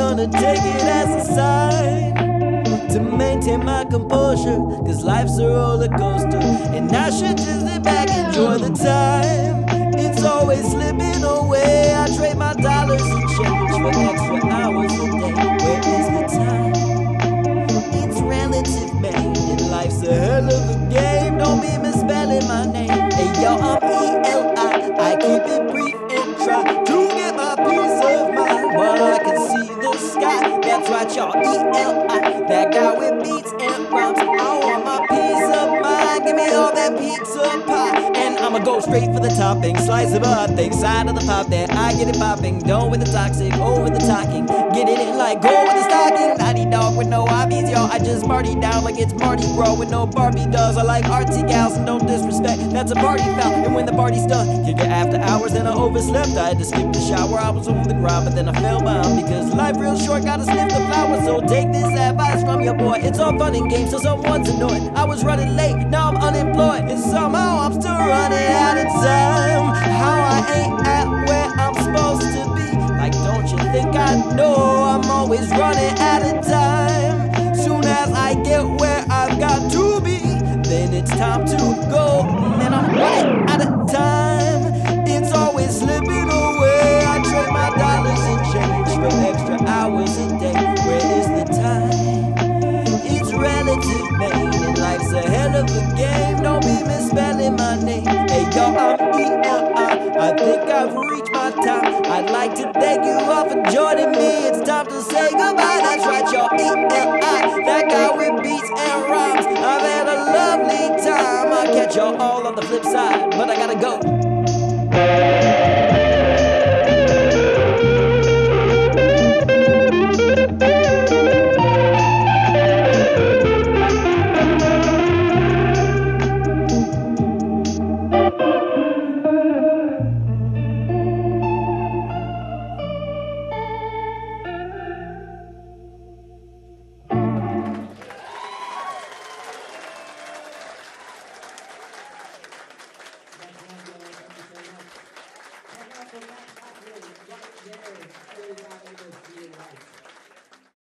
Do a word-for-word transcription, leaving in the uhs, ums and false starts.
gonna take it as a sign to maintain my composure, cause life's a roller coaster, and I should just sit back and enjoy the time. It's always slipping away. I trade my dollars and change for extra hours a day. Where is the time? It's relative, man, and life's a hell of a game. Don't be misspelling my name. Hey yo, I'm E L I. I keep it brief and try to get my peace of mind while I can see the sky. That's right, y'all, E L I, that guy with beats and rhymes. I want my peace of mind. Give me all that pizza pie, and I'ma go straight for the topping. Slice of a thing, side of the pop there. I get it popping. Done with the toxic, over the talking. Get it in like go with the stocking. Naughty dog with no hobbies, y'all. I just party down like it's Mardi Gras with no Barbie dolls. I like artsy gals and don't disrespect. That's a party foul. And when the party's done, kick it after hours and I overslept. I had to skip the shower. I was on the ground, but then I fell behind because life real short. Gotta sniff the flowers. So take this advice from your boy. It's all fun and games, so someone's annoyed. I was running late, now I'm unemployed, and somehow I'm still running out of time. How I ain't at where I'm supposed to be. Like, don't you think I know I'm always running out of time? Soon as I get where I've got to be, then it's time to go. Man, I'm running out of time. It's always slipping away. I trade my dollars and change for extra hours a day. Where is the time? It's relative, man, and life's a hell of a game. Don't be misspelling my name. Hey yo, I'm E L I. I think I've reached my time. I'd like to thank you all for joining me. It's time to say goodbye. That's right, y'all, E L I, that guy with beats and rhymes. I've had a lovely time. I'll catch y'all all on the flip side, but I gotta go.